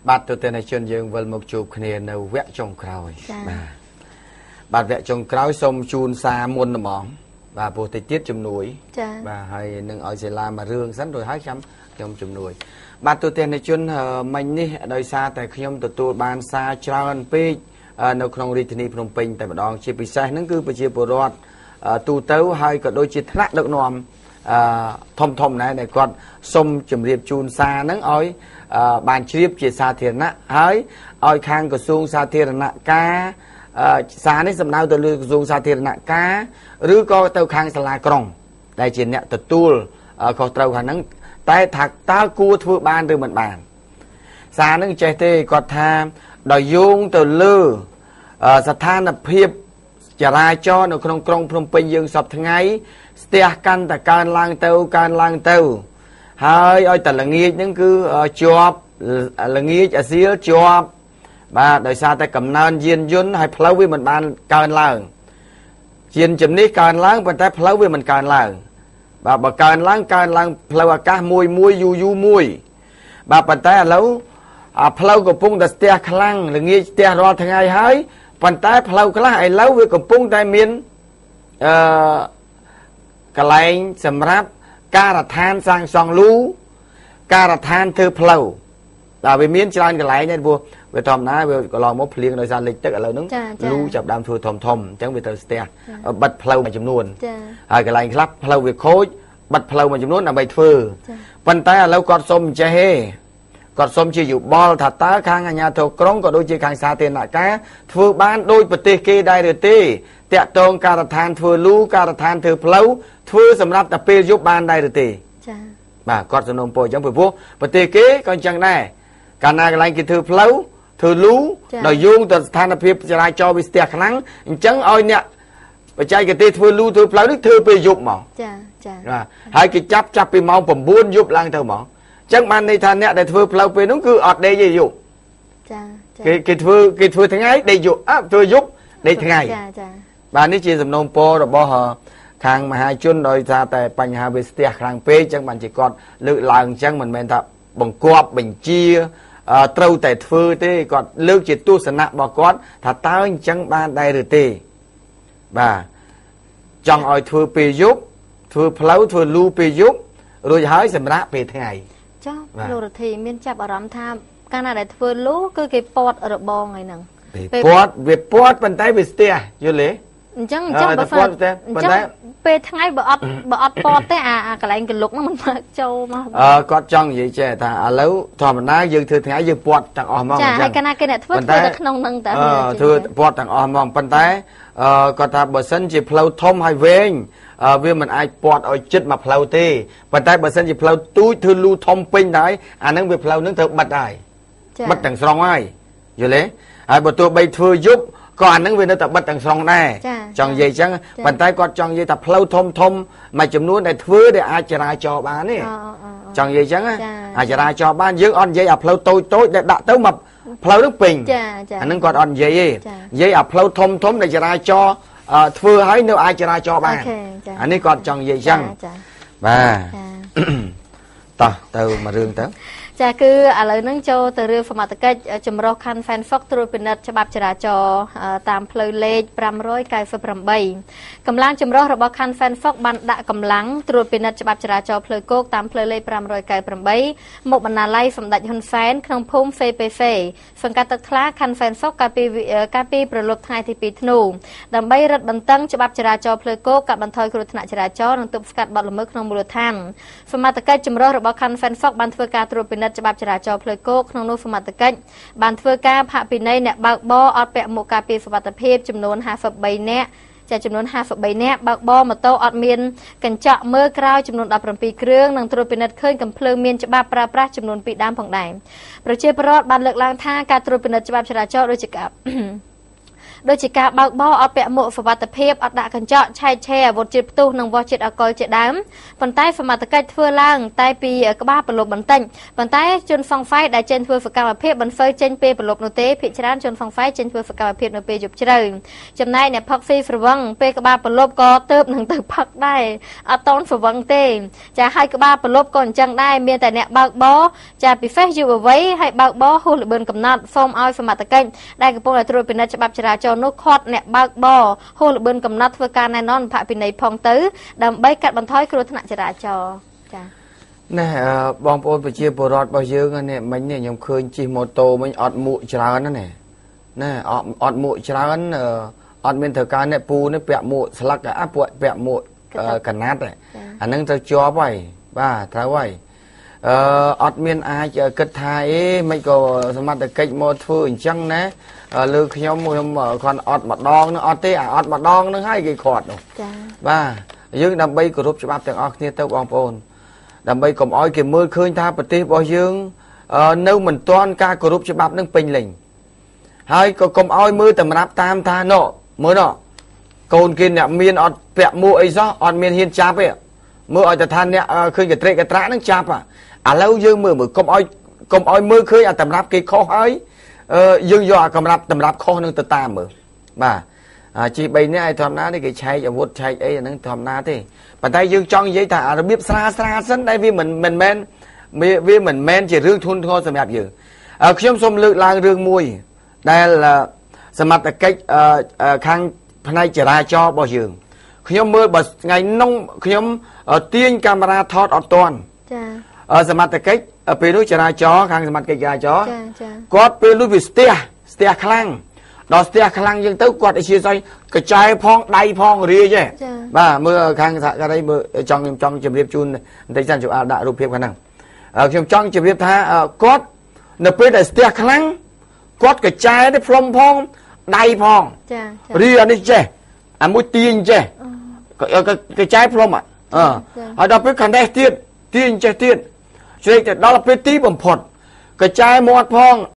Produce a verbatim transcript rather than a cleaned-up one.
បាទទៅទៅជនយើងវិលមកជួបគ្នានៅវគ្គចុងក្រោយបាទបាទវគ្គចុងក្រោយសូមជូនសារមុនហ្មងបាទព្រោះតិចទៀតជំនួយចា៎បាទហើយនឹងឲ្យសិលាមករឿងសិនរួចហើយខ្ញុំខ្ញុំជំនួយបាទទៅទៅជនមិញនេះដោយសារតែខ្ញុំទទួលបានសារច្រើនពេកនៅក្នុងរាជធានីភ្នំពេញតែម្ដងជាពិសេសហ្នឹងគឺប្រជាពលរដ្ឋទូទៅហើយក៏ដូចជាថ្នាក់ដឹកនាំអឺធំធំណាស់ដែលគាត់សុំជម្រាបជូនសារហ្នឹងឲ្យបានជ្រាបជាសាធារណៈហើយឲ្យខាងក្រសួងសាធារណការសារនេះសំដៅទៅលើក្រសួងសាធារណការឬក៏ទៅខាងសាលាក្រុងដែលជាអ្នកទទួលខុសត្រូវខាងហ្នឹងតែថាតើគួរធ្វើបានឬមិនបានសារហ្នឹងចេះទេគាត់ថាដោយយោងទៅលើស្ថានភាពចរាចរណ៍នៅក្នុងក្រុងភ្នំពេញយើងសពថ្ងៃស្ទះកាន់តែកើនឡើងទៅកើនឡើងទៅហើយឲ្យតែល្ងាចហ្នឹងគឺជាប់ល្ងាចអាសៀលជាប់បាទដោយសារតែកំណើនយានយន្តហើយផ្លូវវាមិនបានកើនឡើងយានជំនិះកើនឡើងប៉ុន្តែផ្លូវវាមិនកើនឡើងបាទបើកើនឡើងកើនឡើងផ្លូវអាកាសមួយមួយយូរយូរមួយបាទប៉ុន្តែឥឡូវអាផ្លូវកំពុងតែស្ទះខ្លាំងល្ងាចស្ទះរាល់ថ្ងៃហើយប៉ុន្តែផ្លូវខ្លះឥឡូវវាកំពុងតែមានអឺកន្លែងសម្រាប់ការដ្ឋានសាងសង់លូការដ្ឋានធ្វើផ្លូវដល់វាមានច្រើនកន្លែងដែរព្រោះវាធម្មតាវាកន្លងមកភ្លៀងដោយសារលិចទឹកឥឡូវហ្នឹងលូចាប់ដើមធ្វើធំធំអញ្ចឹងវាទៅស្ទះបិទផ្លូវមួយចំនួនហើយកន្លែងខ្លះផ្លូវវាខូចបិទផ្លូវមួយចំនួនដើម្បីធ្វើប៉ុន្តែឥឡូវគាត់សុំចេះទេគាត់សុំជាយោបល់ថាតើខាងអាជ្ញាធរក្រុងក៏ដូចជាខាងសាធារណការធ្វើបានដោយប្រទេសគេដែរឬទេតាក់ទងការដ្ឋានធ្វើលូការដ្ឋានធ្វើផ្លូវធ្វើសម្រាប់តែពេលយប់បានដែរឬទេចា៎បាទគាត់សំណូមពរអញ្ចឹងព្រោះប្រទេសគេក៏អញ្ចឹងដែរកាលណាកន្លែងគេធ្វើផ្លូវធ្វើលូដល់យោងទៅស្ថានភាពចរាចរណ៍វាស្ទះខ្លាំងអញ្ចឹងឲ្យអ្នកបច្ចេកទេសធ្វើលូធ្វើផ្លូវនេះធ្វើពេលយប់ហ្មងចាចាបាទហើយគេចាប់ចាប់ពីម៉ោង9យប់ឡើងទៅហ្មងអញ្ចឹងបានន័យថាអ្នកដែលធ្វើផ្លូវពេលនោះគឺអត់ដេកទេយប់ចាគេគេធ្វើគេធ្វើថ្ងៃដេកយប់អើធ្វើយប់ដេកថ្ងៃចាចាបាទនេះជាសំណូមពររបស់ខាងមហាជនដោយសារតែបញ្ហាវាស្ទះខ្លាំងពេកអញ្ចឹងបានជាគាត់លើកឡើងអញ្ចឹងមិនមែនថាបង្គាប់បញ្ជាត្រូវតែធ្វើទេគាត់លើកជាទស្សនៈរបស់គាត់ថាតើអញ្ចឹងបានដែរឬទេបាទចង់ឲ្យធ្វើពេលយប់ធ្វើផ្លូវធ្វើលូពេលយប់រួចហើយសម្រាប់ពេលថ្ងៃចាលោករដ្ឋាភិបាលមានចាប់អារម្មណ៍ថាកាលណាដែលធ្វើលូគឺគេពាត់របងហើយហ្នឹងពាត់វាពាត់ប៉ុន្តែវាស្ទះយល់ទេអញ្ចឹងអញ្ចឹងបើប៉ុន្តែពេលថ្ងៃបើអត់បើអត់ពតទេអាកន្លែងកលុកហ្នឹងមិនមកចូលមកអឺគាត់ចង់និយាយចេះថាឥឡូវធម្មតាយើងធ្វើថ្ងៃយើងពតទាំងអស់ហ្មងអញ្ចឹងចាហើយកណាគេអ្នកធ្វើធ្វើតែក្នុងហ្នឹងតែធ្វើពតទាំងអស់ហ្មងប៉ុន្តែអឺគាត់ថាបើសិនជាផ្លូវធំហើយវែងវាមិនអាចពតឲ្យចិត្តមកផ្លូវទេប៉ុន្តែបើសិនជាផ្លូវទូចធ្វើលូធំពេញដែរអាហ្នឹងវាផ្លូវហ្នឹងត្រូវបិទហើយបិទទាំងស្រុងហើយយល់ទេហើយបើទោះបីធ្វើយប់ក៏អានឹងវានៅតែបិទទាំងស្រុងដែរចង់និយាយអញ្ចឹងប៉ុន្តែគាត់ចង់និយាយថាផ្លូវធំធំមួយចំនួនដែលធ្វើដែលអាចចរាចរបានទេចង់និយាយអញ្ចឹងអាចចរាចរបានយើងអត់និយាយអាផ្លូវតូចតូចដែលដាក់ទៅមកផ្លូវនឹងពេញអានឹងគាត់អត់និយាយទេនិយាយអាផ្លូវធំធំដែលចរាចរធ្វើឲ្យនៅអាចចរាចរបានអានេះគាត់ចង់និយាយអញ្ចឹងបាទតោះទៅមករឿងទៅចាគឺឥឡូវហ្នឹងចូលទៅរឿងសមត្ថកិច្ចចម្រុះខណ្ឌហ្វេនហ្វុកត្រួតពិនិត្យច្បាប់ចរាចរណ៍តាមផ្លូវលេខfive ninety-eightកម្លាំងចម្រុះរបស់ខណ្ឌហ្វេនហ្វុកបានដាក់កម្លាំងត្រួតពិនិត្យច្បាប់ចរាចរណ៍ផ្លូវគោកតាមផ្លូវលេខfive ninety-eightមកបណ្ណាល័យសម្ដេចហ៊ុនសែនក្នុងភូមិហ្វេពេហ្វេសង្កាត់ទឹកថ្លាខណ្ឌហ្វេនហ្វុកកាលពីកាលពីប្រលប់ថ្ងៃទីtwoធ្នូដើម្បីរឹតបន្តឹងច្បាប់ចរាចរណ៍ផ្លូវគោកកាត់បន្ថយគ្រោះថ្នាក់ចរាចរណ៍និងទប់ស្កាត់បទល្មើសក្នុងមូលដ្ឋានសមត្ថកិច្ចចម្រុះរបស់ខណ្ឌហ្វេនហ្វុកបានធ្វើការត្រួតពិនិត្យច្បាប់ចរាចរណ៍ផ្លូវគោកក្នុងនោះសមត្ថកិច្ចបានធ្វើការផាកពិន័យអ្នកបើកបរអត់ពាក់មួកការពារសុវត្ថិភាពចំនួនfifty-threeនាក់ចាចំនួនfifty-threeនាក់បើកបរម៉ូតូអត់មានកញ្ចក់មើលក្រោយចំនួនsevenគ្រឿងនិងត្រួតពិនិត្យឃើញកំភ្លើងមានច្បាប់ប្រើប្រាស់ចំនួនtwoដើមផងដែរប្រជាពលរដ្ឋបានលើកឡើងថាការត្រួតពិនិត្យច្បាប់ចរាចរណ៍ដូចជាការโดยจิกาบางบ่อเอาแปะหมวกฝาตะเพียบเอาดะกันเจาะชายแช่บนจิตตู้นังวอจิตอากอยเจดำปันใต้ฝาตะไคร้เทือล่างใต้ปีกบ้าปลบบันเต็งปันใต้จนฟังไฟได้เจนเทือฝากาเพียบบันเฟยเจนเปปลบโนเต้พิจารณาจนฟังไฟเจนเทือฝากาเพียบโนเปจุบเจริญจำนายเนี่ยพักฟีฝรั่งเปกบ้าปลบก็เติบหนังตึกพักได้อาตอนฝรั่งเต้จะให้กบ้าปลบก่อนจังได้เมียแต่เนี่ยบางบ่อจะปีเฟสอยู่ไว้ให้บางบ่อหูหรือเบิร์นกำนัดฟอร์มเอาฝาตะไคร้ได้กระโปรงตรวจเป็นนักจับจราจรนุคอดเนี่ยบางบ่อหูหรือเบิร์นกำนัดเพื่อการแน่นอนผ่าเป็นในพองตื้อดำใบกัดบรรท้อยครูธนาจราจรจ้านี่บองโอนไปเชียร์ปรอดไปเยอะกันเนี่ยมันเนี่ยยังเคยจีโมโตมันอดหมูจรานั่นแหละนี่อดอดหมูจรานั่นอดเป็นเถการเนี่ยปูเนี่ยเปียหมูสลักอ่ะปวดเปียหมูกันนัดเลยอันนั้นจะจ่อไปบ้าท้าไว้อดเมียนอาจะกระทายไม่ก็สมัติเกิดโมทูจังนะลือขยมขยมคนอดมาดองนึกอดเตะอดมาดองนึกให้กี่ขอดหนูบ้ายึดดำใบกรุบฉบับแต่ออกเนี่ยเต้าบองโอนดำใบกลมอ้อยเก็บมือคืนท่าปฏิบัติยึงnếu mình toán caกรุบฉบับนึงเป็นลิงให้ก็กลมอ้อยมือแต่มานับตามท่าโน่มือโน่โกนกินเนี่ยเมียนอดเปียมือไอ้ซออดเมียนเฮียนจับเนี่ยมืออดจะทันเนี่ยคืนกับเตะกับตรานั่งจับอ่ะอ่ะแล้วยึงมือมือกลมอ้อยกลมอ้อยมือคืนอ่ะแต่มานับกี่ข้อให้ยึงย่อกลมนับแต่มานับข้อนึงตะตามมือบ้าจีใบเนี่ยไอ้ทำน้าที่กี่ใช้อาวุธใช้ไอ้นั่งทำน้าที่ปัจจัยยึงจ้องยี่แต่เราเบียบสาสาสั้นได้วิเหมือนเหมือนแมนวิเหมือนแมนจะเรื่องทุนทอสมัยอยู่เข้มสมลึกลางเรื่องมวยได้ละสมัติกิจข้างภายในจราจรบ่ยืงเข้มมือบ่ไงน้องเข้มเตียนกล้องทอดอดตอนสมัติกิจเป็นรูปจราจรข้างสมัติกิจจราจรก็เป็นรูปวิสเตียสเตียคลังดอสเตียคลังยังเต้ากอดไอเชียใจกระจายพองได้พองเรียใช่บ้าเมื่อครั้งสักอะไรเมื่อจองจองจะเรียบจุนในจันทร์จุอาดารูปเพียบกันนั่งจองจองจะเรียบท่ากอดเนเปได้สเตียคลังกอดกระจายได้พรมพองได้พองเรียนี่เจ้อ่ะมุตีนเจ้กระจายพรมอ่ะอ่าเอาดอกเป็นขันได้เตี้ยตีนเจ้เตี้ยช่วยแต่ดอกเป็นตีบ่มพดกระจายหมดพอง